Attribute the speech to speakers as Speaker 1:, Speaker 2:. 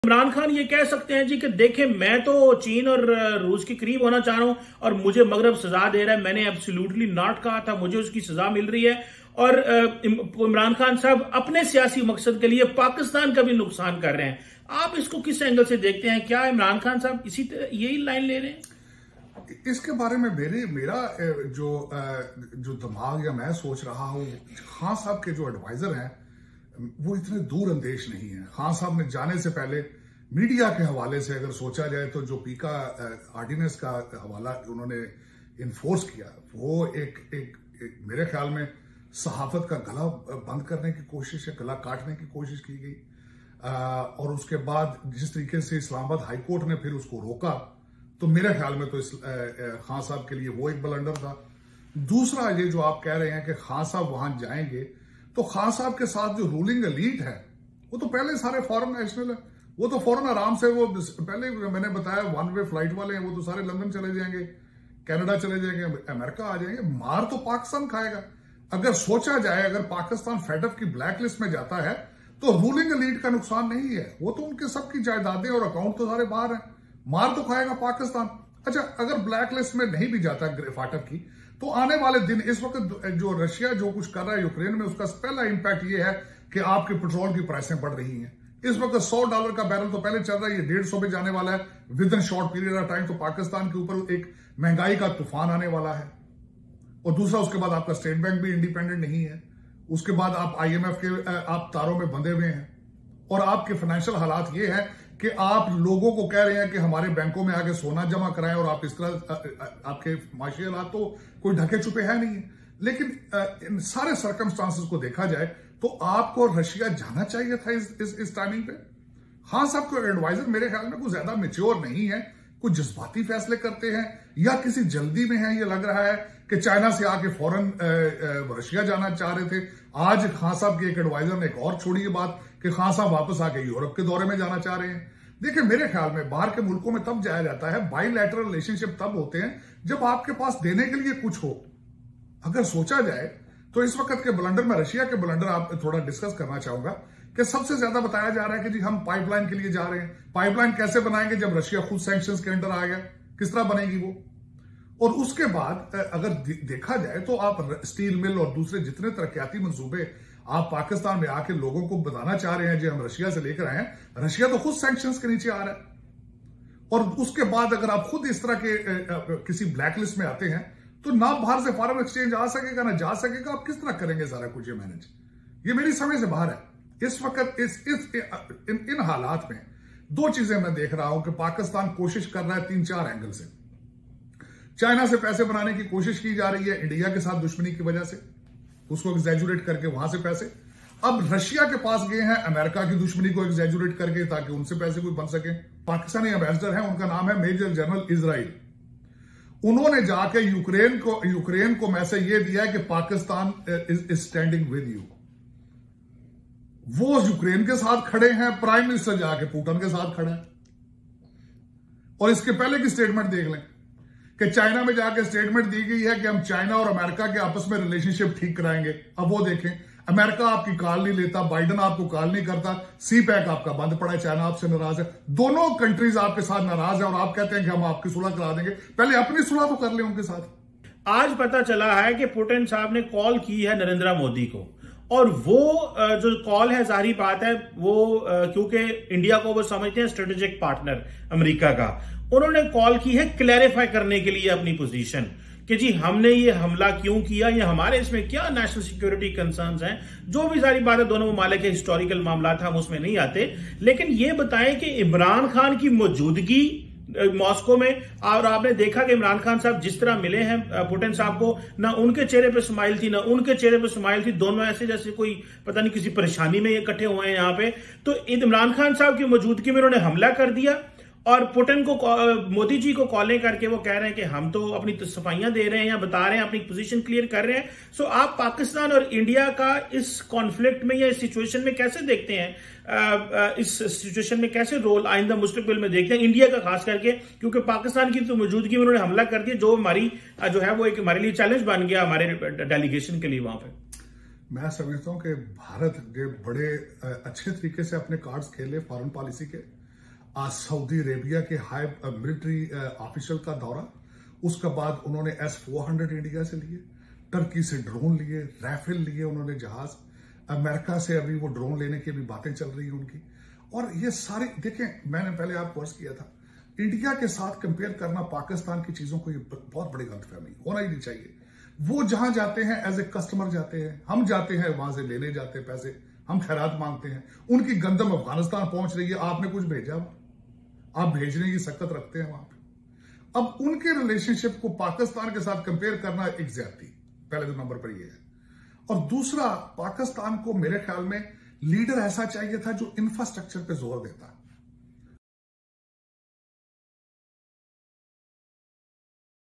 Speaker 1: इमरान खान ये कह सकते हैं जी कि देखें मैं तो चीन और रूस के करीब होना चाह रहा हूं और मुझे मगरब सजा दे रहा है, मैंने एब्सोल्युटली नॉट कहा था, मुझे उसकी सजा मिल रही है। और इमरान खान साहब अपने सियासी मकसद के लिए पाकिस्तान का भी नुकसान कर रहे हैं। आप इसको किस एंगल से देखते हैं? क्या इमरान खान साहब इसी तरह यही लाइन ले रहे हैं?
Speaker 2: इसके बारे में मेरा जो दिमाग या मैं सोच रहा हूं, खान साहब के जो एडवाइजर हैं वो इतने दूर अंदेश नहीं है। खान साहब ने जाने से पहले मीडिया के हवाले से अगर सोचा जाए तो जो पीका ऑर्डिनेंस का हवाला उन्होंने इन्फोर्स किया, वो एक मेरे ख्याल में सहाफत का गला बंद करने की कोशिश है, गला काटने की कोशिश की गई। और उसके बाद जिस तरीके से इस्लामाबाद हाई कोर्ट ने फिर उसको रोका, तो मेरे ख्याल में तो खान साहब के लिए वो एक ब्लंडर था। दूसरा, ये जो आप कह रहे हैं कि खान साहब वहां जाएंगे, तो खान साहब के साथ जो रूलिंग एलीट है वो तो पहले सारे फॉरेन नेशनल है, वो तो फौरन आराम से, वो पहले मैंने बताया वन वे फ्लाइट वाले हैं, वो तो सारे लंदन चले जाएंगे, कनाडा चले जाएंगे, अमेरिका आ जाएंगे। मार तो पाकिस्तान खाएगा। अगर सोचा जाए, अगर पाकिस्तान फेडअप की ब्लैक लिस्ट में जाता है तो रूलिंग एलीट का नुकसान नहीं है, वो तो उनके सबकी जायदादें और अकाउंट तो सारे बाहर हैं। मार तो खाएगा पाकिस्तान। अच्छा, अगर ब्लैक लिस्ट में नहीं भी जाता फाटक की, तो आने वाले दिन, इस वक्त जो रशिया जो कुछ कर रहा है यूक्रेन में, उसका पहला इंपैक्ट ये है कि आपके पेट्रोल की प्राइसें बढ़ रही हैं। इस वक्त $100 का बैरल तो पहले चल रहा है, ये 150 पे जाने वाला है within short period of time. तो पाकिस्तान के ऊपर एक महंगाई का तूफान आने वाला है। और दूसरा, उसके बाद आपका स्टेट बैंक भी इंडिपेंडेंट नहीं है। उसके बाद आप IMF के आप तारों में बंधे हुए हैं। और आपके फाइनेंशियल हालात ये है कि आप लोगों को कह रहे हैं कि हमारे बैंकों में आके सोना जमा कराएं, और आप इस तरह, आपके माशी हालात तो कोई ढके छुपे है नहीं है। लेकिन इन सारे सर्कमस्टांसेस को देखा जाए तो आपको रशिया जाना चाहिए था इस टाइमिंग पे। हाँ साहब को एडवाइजर मेरे ख्याल में कुछ ज्यादा मेच्योर नहीं है, कुछ जज्बाती फैसले करते हैं या किसी जल्दी में है। ये लग रहा है कि चाइना से आके फौरन रशिया जाना चाह रहे थे। आज खान साहब के एक एडवाइजर ने एक और छोड़ी ये बात कि खान साहब वापस आके यूरोप के दौरे में जाना चाह रहे हैं। देखिए, मेरे ख्याल में बाहर के मुल्कों में तब जाया जाता है, बाइलैटरल रिलेशनशिप तब होते हैं जब आपके पास देने के लिए कुछ हो। अगर सोचा जाए तो इस वक्त के ब्लंडर में, रशिया के ब्लंडर आप थोड़ा डिस्कस करना चाहूंगा कि सबसे ज्यादा बताया जा रहा है कि जी हम पाइपलाइन के लिए जा रहे हैं। पाइपलाइन कैसे बनाएंगे जब रशिया खुद सैंक्शंस के अंडर आ गया? किस तरह बनेगी वो? और उसके बाद अगर देखा जाए तो आप स्टील मिल और दूसरे जितने तरक्याती मंसूबे आप पाकिस्तान में आके लोगों को बताना चाह रहे हैं जो हम रशिया से लेकर आए हैं, रशिया तो खुद सैंक्शंस के नीचे आ रहा है। और उसके बाद अगर आप खुद इस तरह के किसी ब्लैकलिस्ट में आते हैं तो ना बाहर से फॉरेन एक्सचेंज आ सकेगा ना जा सकेगा। आप किस तरह करेंगे सारा कुछ ये मैनेज? ये मेरी समझ से बाहर है। इस वक्त इन हालात में दो चीजें मैं देख रहा हूं कि पाकिस्तान कोशिश कर रहा है 3-4 एंगल से। चाइना से पैसे बनाने की कोशिश की जा रही है इंडिया के साथ दुश्मनी की वजह से, उसको एग्जैजुरेट करके वहां से पैसे। अब रशिया के पास गए हैं अमेरिका की दुश्मनी को एग्जैजुरेट करके ताकि उनसे पैसे कोई बन सके। पाकिस्तानी एम्बेसडर है, उनका नाम है मेजर जनरल इजराइल। उन्होंने जाके यूक्रेन को मैसेज ये दिया है कि Pakistan is standing with you. वो यूक्रेन के साथ खड़े हैं, प्राइम मिनिस्टर जाके पुतिन के साथ खड़े हैं। और इसके पहले की स्टेटमेंट देख लें कि चाइना में जाके स्टेटमेंट दी गई है कि हम चाइना और अमेरिका के आपस में रिलेशनशिप ठीक कराएंगे। अब वो देखें, अमेरिका आपकी कॉल नहीं लेता, बाइडेन आपको कॉल नहीं करता, CPEC आपका बंद पड़ा है, चाइना आपसे नाराज है, दोनों कंट्रीज आपके साथ नाराज है और आप कहते हैं कि हम आपकी सुलह करा देंगे। पहले अपनी सुलह तो कर ले उनके साथ।
Speaker 1: आज पता चला है कि पुतिन साहब ने कॉल की है नरेंद्र मोदी को, और वो जो कॉल है, जाहिर बात है वो क्योंकि इंडिया को वो समझते हैं स्ट्रेटेजिक पार्टनर अमेरिका का, उन्होंने कॉल की है क्लैरिफाई करने के लिए अपनी पोजीशन कि जी हमने ये हमला क्यों किया, ये हमारे इसमें क्या नेशनल सिक्योरिटी कंसर्न्स हैं। जो भी सारी बातें दोनों ममालिक के हिस्टोरिकल मामला था, हम उसमें नहीं आते, लेकिन ये बताएं कि इमरान खान की मौजूदगी मॉस्को में, और आपने देखा कि इमरान खान साहब जिस तरह मिले हैं पुतिन साहब को, ना उनके चेहरे पे स्माइल थी ना उनके चेहरे पे स्माइल थी, दोनों ऐसे जैसे कोई पता नहीं किसी परेशानी में इकट्ठे हुए हैं यहां पे। तो इमरान खान साहब की मौजूदगी में उन्होंने हमला कर दिया और पुतिन को, मोदी जी को कॉलें करके वो कह रहे हैं कि हम तो अपनी सफाइयां दे रहे हैं या बता रहे हैं, अपनी पोजीशन क्लियर कर रहे हैं। सो आप पाकिस्तान और इंडिया का इस कॉन्फ्लिक्ट में या इस सिचुएशन में कैसे देखते हैं? इस सिचुएशन में कैसे रोल आइंदा मुस्तकबिल में देखते हैं इंडिया का, खास करके क्योंकि पाकिस्तान की तो मौजूदगी में उन्होंने हमला कर दिया, जो हमारी जो है वो एक हमारे लिए चैलेंज बन गया हमारे डेलीगेशन के लिए वहां पे।
Speaker 2: मैं समझता हूं कि भारत ने बड़े अच्छे तरीके से अपने कार्ड्स खेले फॉरेन पॉलिसी के। आज सऊदी अरेबिया के हाई मिलिट्री ऑफिशियल का दौरा, उसके बाद उन्होंने S-400 इंडिया से लिए, टर्की से ड्रोन लिए, राफेल लिए उन्होंने जहाज, अमेरिका से अभी वो ड्रोन लेने की भी बातें चल रही है उनकी। और ये सारी देखें, मैंने पहले आपको अर्ज किया था, इंडिया के साथ कंपेयर करना पाकिस्तान की चीजों को ये बहुत बड़ी गलतफहमी, होना ही नहीं चाहिए। वो जहां जाते हैं एज ए कस्टमर जाते हैं, हम जाते हैं वहां से लेने जाते हैं पैसे, हम खैरात मांगते हैं। उनकी गंदम अफगानिस्तान पहुंच रही है, आपने कुछ भेजा, आप भेजने की सकत रखते हैं वहां पे। अब उनके रिलेशनशिप को पाकिस्तान के साथ कंपेयर करना एक ज्यादती, पहले तो नंबर पर यह है। और दूसरा, पाकिस्तान को मेरे ख्याल में लीडर ऐसा चाहिए था जो इंफ्रास्ट्रक्चर पे जोर देता।